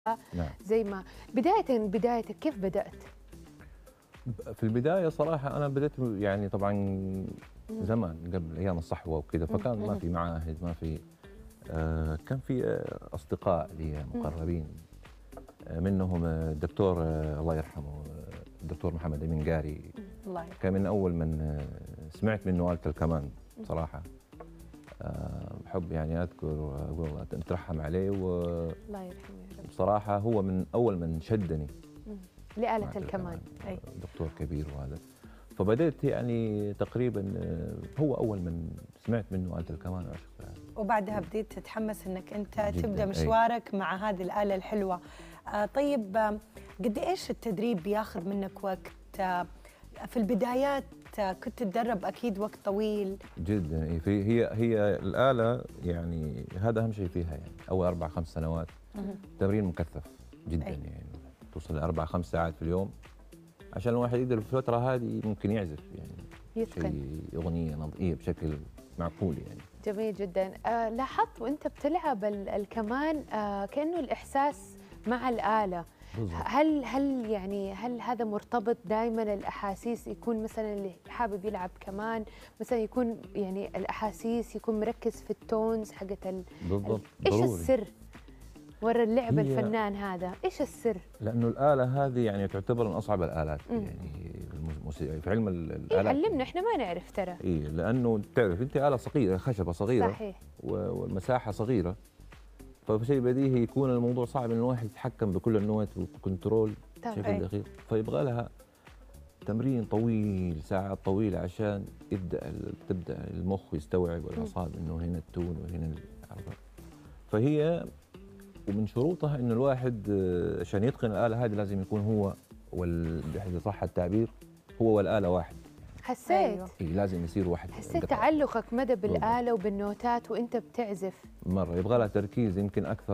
نعم. زي ما بدايتك كيف بدأت؟ في البداية صراحة أنا بدأت يعني طبعا زمان قبل أيام الصحوة وكذا، فكان ما في معاهد، ما في كان في أصدقاء لي مقربين، منهم الدكتور الله يرحمه الدكتور محمد أمين قاري. الله يرحمه. كان من أول من سمعت منه آلة الكمان صراحة. بحب يعني أذكر وأقول أترحم عليه الله يرحمه يا رب. بصراحة هو من أول من شدني لآلة الكمان. أي. دكتور كبير وهذا، فبدأت يعني تقريبا هو أول من سمعت منه آلة الكمان وعشقتها. وبعدها بديت تتحمس انك انت جداً. تبدا مشوارك مع هذه الآلة الحلوة. طيب قد ايش التدريب بياخذ منك وقت؟ في البدايات كنت تتدرب اكيد وقت طويل جدا. هي الآلة يعني هذا أهم شيء فيها، يعني أول 4-5 سنوات تمرين مكثف جدا. يعني توصل ل4-5 ساعات في اليوم عشان الواحد يقدر في الفترة هذه ممكن يعزف يعني يتقن أغنية نظرية بشكل معقول يعني. جميل جدا. لاحظت وانت بتلعب الكمان كأنه الإحساس مع الآلة. بالضبط. هل هذا مرتبط دائما الأحاسيس؟ يكون مثلا اللي حابب يلعب كمان مثلا يكون يعني الأحاسيس يكون مركز في التونز حقت بالضبط. ايش ضروري. السر ورا اللعب الفنان هذا؟ ايش السر؟ لأنه الآلة هذه يعني تعتبر من أصعب الآلات يعني في علم الآلات. علمنا احنا ما نعرف ترى. لأنه تعرف أنت آلة صغيرة، خشبة صغيرة صحيح. والمساحة صغيرة، فشيء بديهي يكون الموضوع صعب إن الواحد يتحكم بكل النوت وكنترول بشكل دقيق، فيبغى لها تمرين طويل، ساعات طويلة عشان تبدأ المخ يستوعب والأعصاب إنه هنا التون وهنا العرض. فهي ومن شروطها إنه الواحد عشان يتقن الآلة هذه لازم يكون هو إذا صح التعبير هو والآلة واحد. حسيت؟ أيوه. لازم يصير واحد. حسيت تعلقك مدى بالآلة وبالنوتات وانت بتعزف؟ مرة يبغى لها تركيز يمكن أكثر